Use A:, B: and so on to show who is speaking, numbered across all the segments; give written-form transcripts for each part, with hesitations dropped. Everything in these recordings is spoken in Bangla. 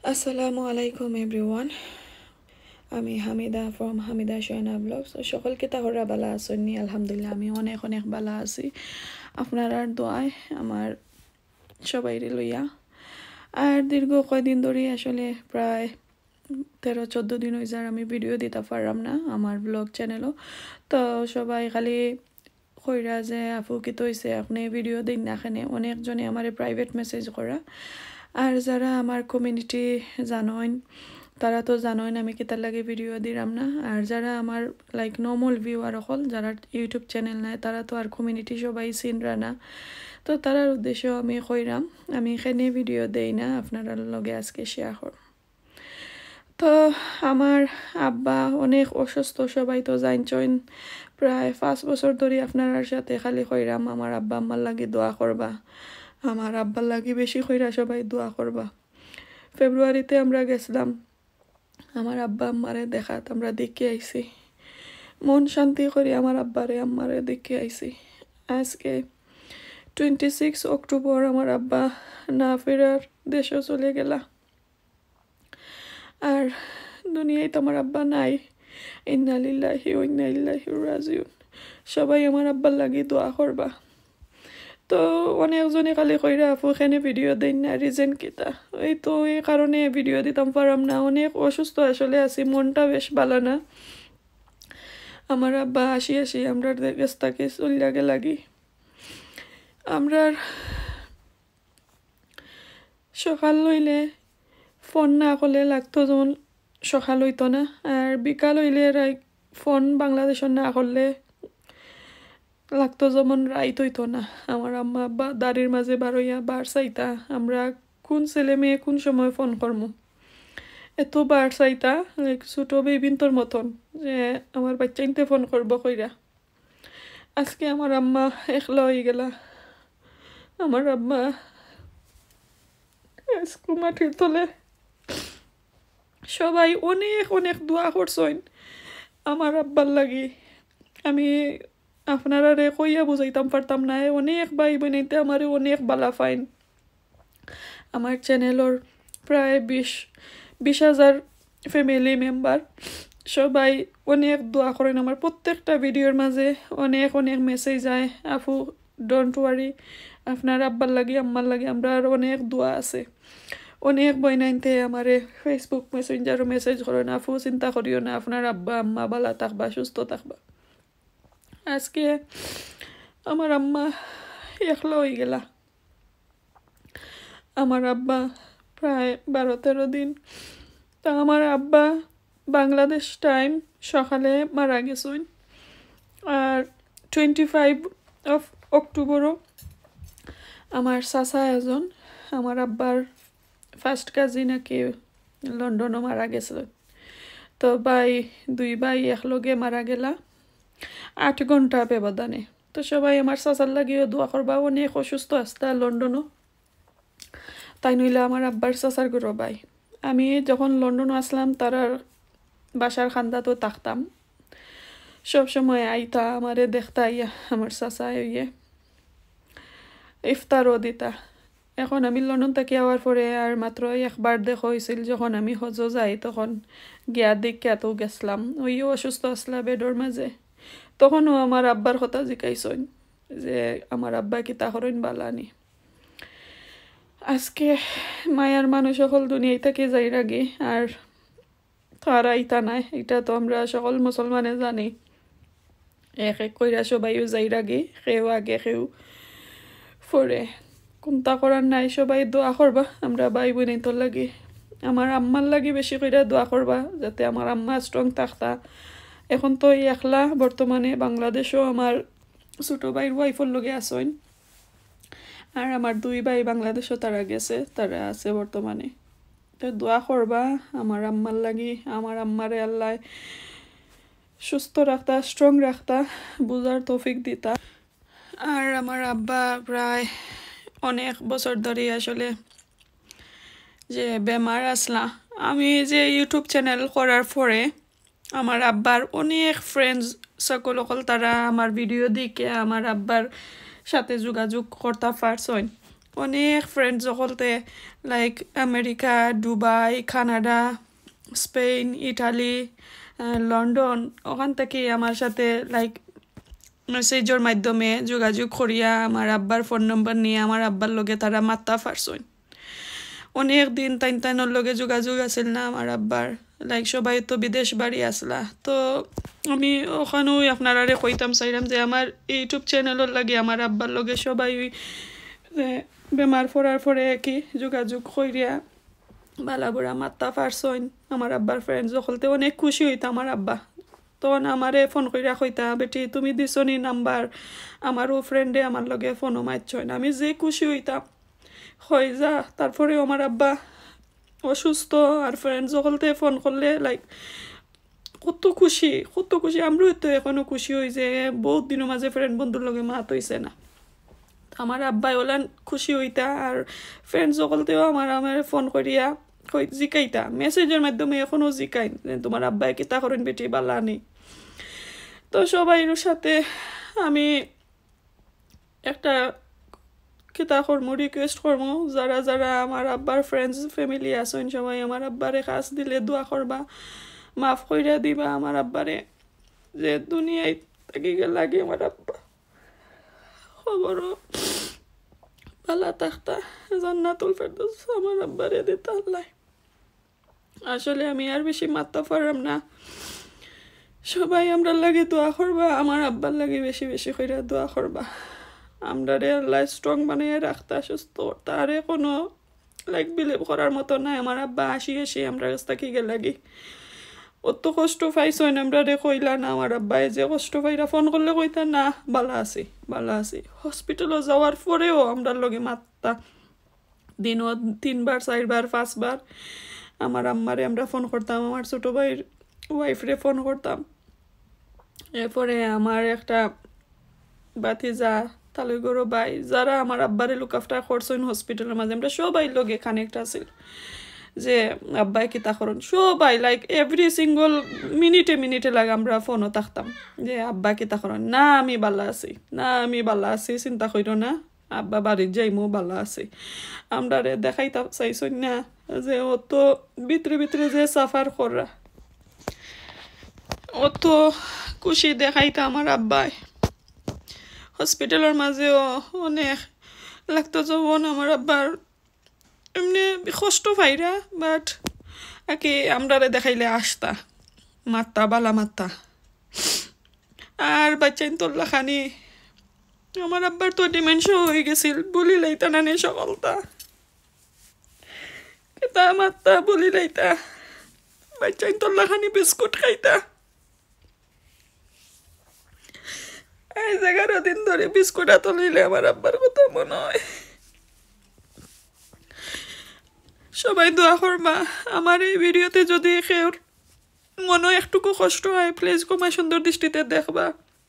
A: Assalamualaikum everyone. আমি হামিদা from HamidaShuhenavlogs. সকলকে তাহরা বালা আসনি আলহামদুলিল্লাহ আমি অনেক অনেক বালা আছি আপনার দোয়ায় আমার সবাইরে লইয়া আর দীর্ঘ কয়দিন ধরে আসলে প্রায় 13-14 দিন হয়ে যায় আমি ভিডিও দিতে পারলাম না আমার ব্লগ চ্যানেলও তো সবাই খালি কইরা যে আপু কি হইছে আপনি ভিডিও দিন না খানে অনেকজনে আমারে প্রাইভেট মেসেজ করা আর যারা আমার কমিউনিটি জানেন তারা তো জানেন আমি কিতার লাগে ভিডিও দিলাম না আর যারা আমার লাইক নর্মাল ভিউয়ার হল যারা ইউটিউব চ্যানেল নাই তারা তো আর কমিউনিটি সবাই চিনরা না তো তারার উদ্দেশ্য আমি কইরাম আমি এখানে ভিডিও দেই না আপনারা লগে আজকে শেয়ার করব তো আমার আব্বা অনেক অসুস্থ সবাই তো জানছেন প্রায় 5 বছর ধরে আপনার সাথে খালি কইরাম আমার আব্বা আম্মার লাগি দোয়া করবা আমার আব্বার লাগি বেশি কইরা সবাই দোয়া করবা ফেব্রুয়ারিতে আমরা গেছিলাম আমার আব্বা আম্মারে দেখাত আমরা দেখে আইছি মন শান্তি করে আমার আব্বারে আম্মারে দেখে আইছি আজকে 26 অক্টোবর আমার আব্বা না ফেরার দেশে চলে গেলা আর দুনিয়ায় তো আমার আব্বা নাই ইন্না লিল্লাহি ওয়া ইন্না ইলাইহি রাজিউন সবাই আমার আব্বার লাগি দোয়া করবা তো অনেকজনে খালি কইরা আপু এখানে ভিডিও দেন না রিজন কিতা এই তো এই কারণে ভিডিও দিতাম পারাম না অনেক অসুস্থ আসলে আছি মনটা বেশ ভালো না আমার আব্বা আসি আমরা গেস্তাকে চলিয়াগে লাগি আমরা সকাল লইলে ফোন না করলে লাগতো যেমন সকাল হইতো না আর বিকাল হইলে ফোন বাংলাদেশের না করলে লাগতো যেমন রাইত হইতো না আমার আম্মা আব্বা দাড়ির মাঝে বারইয়া বার চাইতা আমরা কোন ছেলে মেয়ে কোন সময় ফোন করবো এত বার চাইতা লাইক ছোট বেবিন্তর মতন যে আমার বাচ্চা ইনতে ফোন করবো কইরা আজকে আমার আম্মা একলা হয়ে গেলা আমার আম্মা মাটির তলে সবাই অনেক অনেক দোয়া করছেন আমার আব্বার লাগি আমি আপনারা কইয়া বুঝাইতাম পারতাম না অনেক ভাই বোনাইতে আমার অনেক বালা ফাইন আমার চ্যানেলের প্রায় 20,000 ফ্যামিলি মেম্বার সবাই অনেক দোয়া করেন আমার প্রত্যেকটা ভিডিওর মাঝে অনেক অনেক মেসেজ যায় আপু ডোন্ট ওয়ারি আপনার আব্বার লাগি আম্মার লাগি আমরা আর অনেক দোয়া আছে অনেক বইনাইতে আমারে ফেসবুক মেসেঞ্জারও মেসেজ করেন আপু চিন্তা করিও না আপনার আব্বা আম্মা বালা থাকবা সুস্থ থাকবা আজকে আমার আম্মা একলা হয়ে গেলা আমার আব্বা প্রায় 12-13 দিন তা আমার আব্বা বাংলাদেশ টাইম সকালে মারা গেছেন আর 25 অক্টোবরও আমার চাচা এজন আমার আব্বার ফার্স্ট কাজিন নাকি লন্ডনও মারা গেছিল তো দুই ভাই একলগে মারা গেলা 8 ঘন্টা ব্যবধানে তো সবাই আমার চাচার লাগিও দোয়া করবা অনেক অসুস্থ আসতা লন্ডনও তাই নইলে আমার আব্বার চাচার গরো ভাই আমি যখন লন্ডনে আসলাম তারার বাসার খান্দাতো থাকতাম সবসময় আইতা আমারে দেখতা ইয়া আমার চাচা ইয়ে ইফতারও দিতা এখন আমি লন্ডন থেকে আওয়ার পরে আর মাত্র একবার দেখা হয়েছিল যখন আমি হজ যাই তখন গিয়া দেখিয়াতো গেছিলাম ওইও অসুস্থ আসলা বেডর মাঝে তখনও আমার আব্বার কথা জিকাইছেন যে আমার আব্বা কি তাহরইন বালানি আজকে মায়ার মানুষ সকল দুনিয়ায় থেকে যাই রাগে আর তারা ইতা নাই এটা তো আমরা সকল মুসলমানে জানি এক এক কইরা সবাইও যাই রাগে কেউ আগে কেউ পরে কোনটা করার নাই সবাই দোয়া করবা আমরা ভাই বোনে তোর লাগি আমার আম্মার লাগি বেশি কইরা দোয়া করবা যাতে আমার আম্মা স্ট্রং থাকতা এখন তো একলা বর্তমানে বাংলাদেশও আমার ছোট ভাইয়ের ওয়াইফের লগে আসেন আর আমার 2 ভাই বাংলাদেশও তারা গেছে তারা আছে বর্তমানে তো দোয়া করবা আমার আম্মার লাগি আমার আম্মারে আল্লাহ সুস্থ রাখতা স্ট্রং রাখতা বুঝার তৌফিক দিতা আর আমার আব্বা প্রায় অনেক বছর ধরে আসলে যে বেমার আসলা আমি যে ইউটিউব চ্যানেল করার পরে আমার আব্বার অনেক ফ্রেন্ডস সকল তারা আমার ভিডিও দেখে আমার আব্বার সাথে যোগাযোগ করতে পারছেন অনেক ফ্রেন্ড সকলতে like America, Dubai, Canada, Spain, Italy, London ওখান থেকে আমার সাথে লাইক মেসেজের মাধ্যমে যোগাযোগ করিয়া আমার আব্বার ফোন নম্বর নিয়ে আমার আব্বার লগে তারা মাত্তা পারছইন। অনেক দিন তাইনর লগে যোগাযোগ আছিল না আমার আব্বার, লাইক সবাই তো বিদেশ বাড়ি আসলা। তো আমি ওখানেও আপনারা কইতাম চাইলাম যে আমার ইউটিউব চ্যানেলের লাগে আমার আব্বার লগে সবাই বেমার পড়ার পরে কি যোগাযোগ করিয়া বালা বুড়া মাত্তা পারছইন। আমার আব্বার ফ্রেন্ড সকলতে অনেক খুশি হইতা আমার আব্বা। তখন আমারে ফোন কইরা কইতা, বেটি তুমি দিছনি নাম্বার, আমারও ফ্রেন্ডে আমার লগে ফোনও মারছইন। আমি যে খুশি হইতাম হয়ে যা। তারপরে আমার আব্বা অসুস্থ, আর ফ্রেন্ড সকলতে ফোন করলে লাইক কত খুশি আমরাও তো এখনো খুশি হই যে বহুত দিনের মাঝে ফ্রেন্ড বন্ধুর লগে মাত হইছে না। আমার আব্বাই ওলান খুশি হইতা, আর ফ্রেন্ড সকলতেও আমার ফোন করিয়া জিকাইতা, মেসেজের মাধ্যমে এখনো জিকাইন তোমার আব্বাই কিতা করেন বেটি বালা নেই। তো সবাইর সাথে আমি একটা কিতা করমু, রিকোয়েস্ট করমু, যারা যারা আমার আব্বার ফ্রেন্ডস ফ্যামিলি আছেন সবাই আমার আব্বারে কাজ দিলে দোয়া করবা, মাফ কইরা দিবা আমার আব্বারে, যে দুনিয়ায় থাকি লাগে আমার আব্বা খবরও ভালা থাকতা, জান্নাতুল ফেরদৌস আমার আব্বারে দিতা আল্লাহ। আসলে আমি আর বেশি মারতে পারলাম না। সবাই আমরা লাগে দোয়া করবা, আমার আব্বার লাগে বেশি বেশি কইরা দোয়া করবা। আমরা আল্লাহ স্ট্রং বানিয়ে রাখতা, সুস্থ তারে কোনো লাইক বিলিভ করার মতো নাই। আমার আব্বা আসি আমরা রাস্তা কি গে লাগি অত কষ্ট পাইছইন, আমরা কইলা না আমার আব্বাই যে কষ্ট পাইরা ফোন করলে কইতা না বালা আছি। হসপিটালে যাওয়ার পরেও আমরা লগে মাত্তা দিনও 3 বার 4 বার 5 বার আমার আম্মারে আমরা ফোন করতাম, আমার ছোট ভাইয়ের ওয়াইফরে ফোন করতাম। এরপরে আমার একটা বাতিজা তালুইগড় ভাই, যারা আমার আব্বারে লুক আফটার করছেন হসপিটালের মাঝে, আমরা সবাই লগে কানেক্ট আছিল যে আব্বাই কিতা করুন, সবাই লাইক এভরি সিঙ্গল মিনিটে লাগে আমরা ফোনও থাকতাম যে আব্বা কিতা করুন, না আমি বালা আছি চিন্তা কইরো না, আব্বা বাড়ির যাইমো বালা আছি। আমরা দেখাইতা চাইছই না যে অত ভিতরে যে সাফার করা, অত খুশি দেখাইতা আমার আব্বাই। হসপিটালের মাঝেও অনেক লাগতো যখন আমার আব্বার এমনি কষ্ট পাইরা, বাট আকি আমরা দেখাইলে আসতা মাত্তা বালা মাত্তা। আর বাচ্চাইন তোল্লা খানি আমার আব্বার তো ডিমেনশন হয়ে গেছিল, বলি লাইতা নানি সকলতা কিতা মাত্তা বলি লাইতা, বাচ্চাইন তোল্লা খানি বিস্কুট খাইতা। এই 11 দিন ধরে বিস্কুট এত লইলে আমার আব্বার কথা মনে হয়। সবাই দোয়া করবা। আমার এই ভিডিওতে যদি কেউ মনে একটুকু কষ্ট হয় প্লিজ ক্ষমা সুন্দর দৃষ্টিতে দেখবা,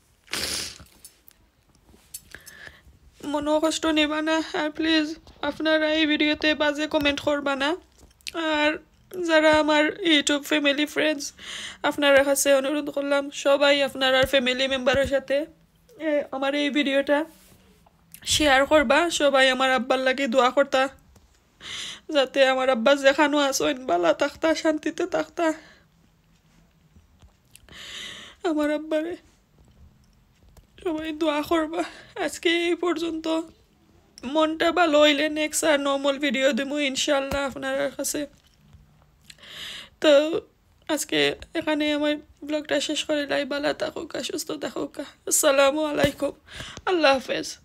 A: মনে কষ্ট নেবা না। আর প্লিজ আপনারা এই ভিডিওতে বাজে কমেন্ট করবা না। আর যারা আমার ইউটিউব ফ্যামিলি ফ্রেন্ডস, আপনারা কাছে অনুরোধ করলাম সবাই আপনার ফ্যামিলি মেম্বারের সাথে আমার এই ভিডিওটা শেয়ার করবা। সবাই আমার আব্বার লাগে দোয়া করতা, যাতে আমার আব্বা যেখানো আসেন বালা থাকতা, শান্তিতে থাকতা। আমার আব্বারে সবাই দোয়া করবা। আজকে এই পর্যন্ত, মনটা ভালো হইলে নেক্সট আর নর্মাল ভিডিও দেবো ইনশাল্লাহ আপনার কাছে। তো আজকে এখানে আমার ব্লগটা শেষ করে লাই, বালা থাকুকা, সুস্থ থাকুকা। আসসালামু আলাইকুম, আল্লাহ হাফেজ।